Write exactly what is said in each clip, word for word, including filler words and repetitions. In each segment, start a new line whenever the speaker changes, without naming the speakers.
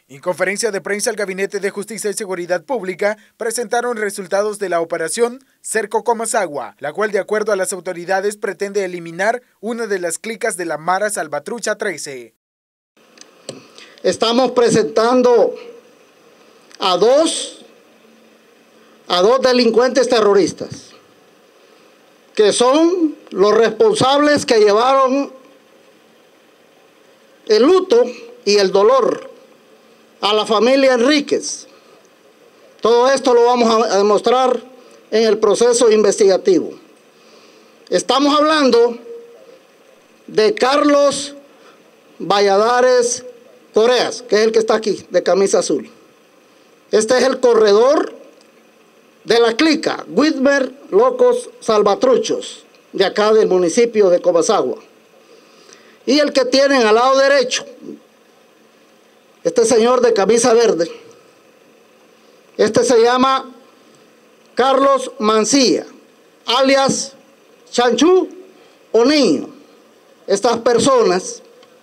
En conferencia de prensa, el Gabinete de Justicia y Seguridad Pública presentaron resultados de la operación Cerco Comasagua, la cual, de acuerdo a las autoridades, pretende eliminar una de las clicas de la Mara Salvatrucha trece.
Estamos presentando a dos, a dos delincuentes terroristas, que son los responsables que llevaron el luto y el dolor a la familia Enríquez. Todo esto lo vamos a demostrar en el proceso investigativo. Estamos hablando de Carlos Valladares Correas, que es el que está aquí, de camisa azul. Este es el corredor de la clica Whitmer Locos Salvatruchos, de acá del municipio de Comasagua. Y el que tienen al lado derecho, este señor de camisa verde, este se llama Carlos Mancilla, alias Chanchú o Niño. Estas personas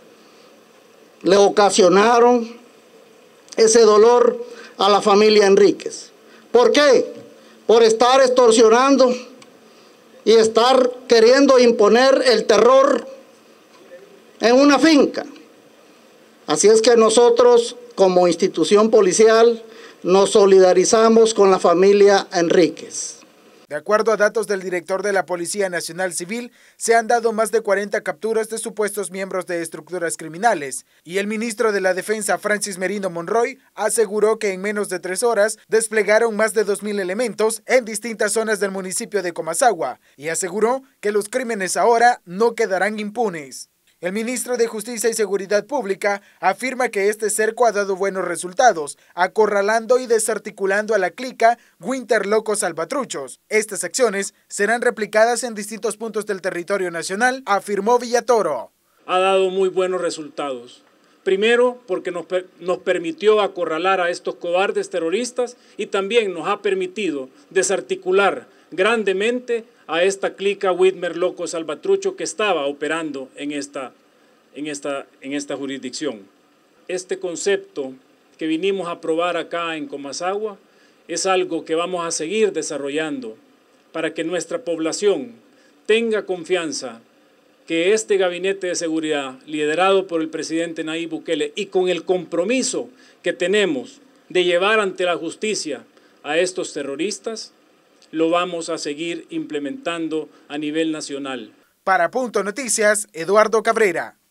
le ocasionaron ese dolor a la familia Enríquez. ¿Por qué? Por estar extorsionando y estar queriendo imponer el terror en una finca. Así es que nosotros, como institución policial, nos solidarizamos con la familia Enríquez.
De acuerdo a datos del director de la Policía Nacional Civil, se han dado más de cuarenta capturas de supuestos miembros de estructuras criminales, y el ministro de la Defensa, Francis Merino Monroy, aseguró que en menos de tres horas desplegaron más de dos mil elementos en distintas zonas del municipio de Comasagua, y aseguró que los crímenes ahora no quedarán impunes. El ministro de Justicia y Seguridad Pública afirma que este cerco ha dado buenos resultados, acorralando y desarticulando a la clica Whitmer Locos Salvatruchos. Estas acciones serán replicadas en distintos puntos del territorio nacional, afirmó Villatoro.
Ha dado muy buenos resultados. Primero, porque nos, nos permitió acorralar a estos cobardes terroristas y también nos ha permitido desarticular grandemente a esta clica Whitmer Locos Salvatrucho que estaba operando en esta, en, esta, en esta jurisdicción. Este concepto que vinimos a probar acá en Comasagua es algo que vamos a seguir desarrollando para que nuestra población tenga confianza que este gabinete de seguridad, liderado por el presidente Nayib Bukele y con el compromiso que tenemos de llevar ante la justicia a estos terroristas, lo vamos a seguir implementando a nivel nacional.
Para Punto Noticias, Eduardo Cabrera.